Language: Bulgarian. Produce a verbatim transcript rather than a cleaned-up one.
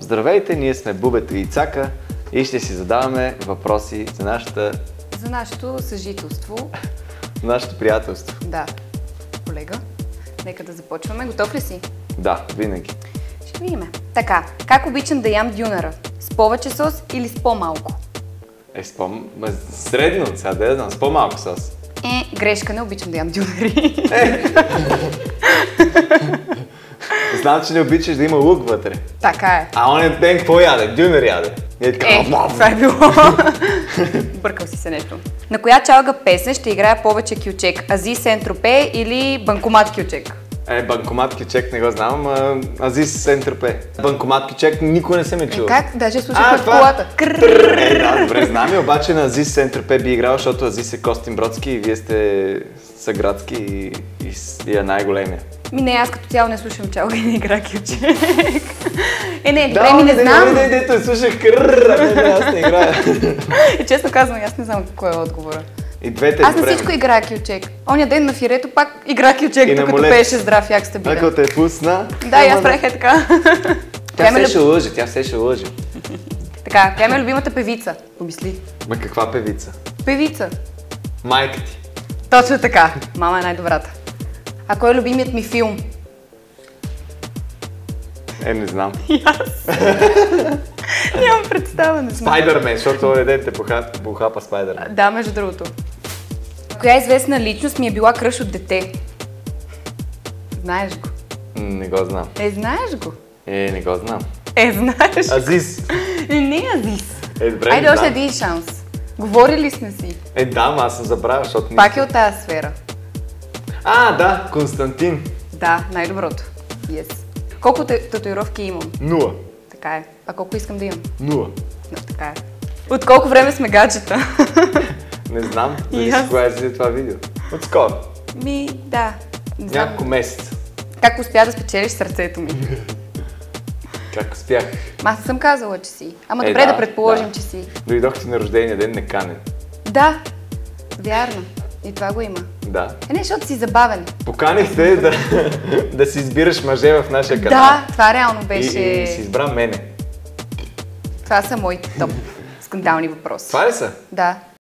Здравейте, ние сме Бубето и Цака и ще си задаваме въпроси за нашата... За нашето съжителство. нашето приятелство. Да, колега. Нека да започваме. Готов ли си? Да, винаги. Ще видим. Така, как обичам да ям дюнера? С повече сос или с по-малко? Е, с по... Средно, сега да я знам, с по-малко сос. Е, грешка, не обичам да ям дюнери. Е. Знам, че не обичаш да има лук вътре. Така е. А он е ден какво яде? Дюнер яде. И е така... Е, това е било. Бъркал си се нещо. На коя чалга песен ще играя повече кючек? Ази Сен-Тропе или Банкомат кючек? Е, банкомат кючек не го знам, а Азис Сен-Тропе. Банкомат кючек никой не съм е чул. Е, как? Даже слушахме в това... колата. Е, да, добре, знам и обаче на Азис Сен-Тропе би играл, защото Азис е Костин Бродски и вие сте съградски и, и, и е най-големия. Ми не, аз като цяло не слушам чалга и не игра кючек. Е, не, добре, да, ми не, не знам. Да, не, не, не, слушах кррррр, не, не, аз не играя. И честно казвам, аз не знам кой е отговора. И двете Аз на време. всичко играя кючек. Оня ден на фирето пак игра кючек, докато беше здрав, як стабилен. Ако те е пусна... Да, и аз правих е така. Тя все ще лъжи, тя все ще лъжи. Така, коя ми е любимата певица? Помисли. Ма каква певица? Певица. Майка ти. Точно така. Мама е най-добрата. А кой е любимият ми филм? Е, не знам. И аз. Нямам представа, не знам. Спайдърмен, защото този ден те похапа Спайдърмен. Да, между другото. Коя известна личност ми е била кръш от дете? Знаеш го? Не го знам. Е, знаеш го? Е, не го знам. Е, знаеш го? Азис. Е, не е Азис. Е, добре, айде не още знам. един шанс. Говорили сме си. Е, да, ма аз съм забравил, защото... Пак е от тази сфера. А, да, Константин. Да, най-доброто. Yes. Колко татуировки имам? Нула. Така е. А колко искам да имам? Нула. No, така е. От колко време сме гаджета? Не знам, И дали аз. си кога е за това видео. Отскоро. Ми, да. Не знам. Няколко месеца. Как успя да спечелиш сърцето ми? Как успях? Аз не съм казала, че си. Ама Е, добре да, да, предположим, да. че си. Дойдох ти на рождения ден неканен. Да, вярно. И това го има. Да. Е, не, защото си забавен. Поканихте да, да си избираш мъже в нашия канал. Да, това реално беше... И, и си избра мене. Това са моите топ скандални въпроси. Това ли са? Да.